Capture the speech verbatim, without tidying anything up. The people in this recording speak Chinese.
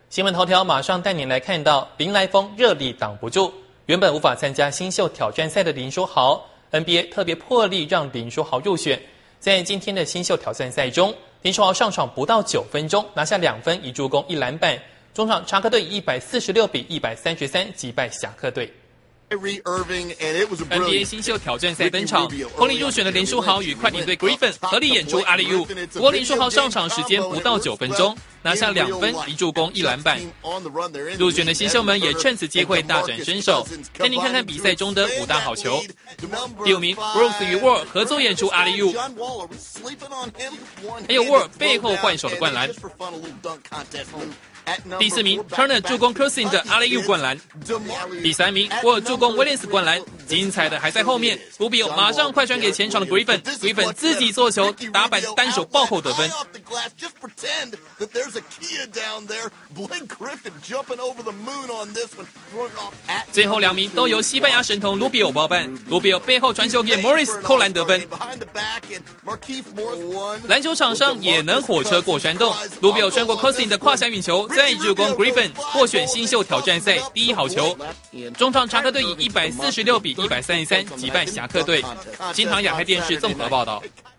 新闻头条马上带您来看到林来疯热力挡不住，原本无法参加新秀挑战赛的林书豪 ，N B A 特别破例让林书豪入选。在今天的新秀挑战赛中，林书豪上场不到九分钟，拿下两分、一助攻、一篮板。中场查克队以一百四十六比一百三十三击败侠客队。N B A 新秀挑战赛登场，红领入选的林书豪与快艇队 Griffin 合力演出阿里乌。不过林书豪上场时间不到九分钟，拿下两分、一助攻、一篮板。入选的新秀们也趁此机会大展身手，带您看看比赛中的五大好球。第五名 Brooks 与 Wall 合作演出阿里乌，还有 Wall 背后换手的灌篮。第四名 Turner 助攻 Cousin 的阿里乌灌篮。第三名 Wall 助攻 Williams 灌篮。精彩的还在后面，卢比奥马上快传给前场的 Griffin， Griffin 自己做球打板单手暴扣得分。最后两名都由西班牙神童卢比奥包办，卢比奥背后传球给 Morris 扣篮得分。篮球场上也能火车过山洞，卢比奥穿过 Cousin 的胯下运球，再助攻 Griffin 获选新秀挑战赛第一好球。中场查克队以一百四十六比一百三十三击败侠客队。金唐亚太电视综合报道。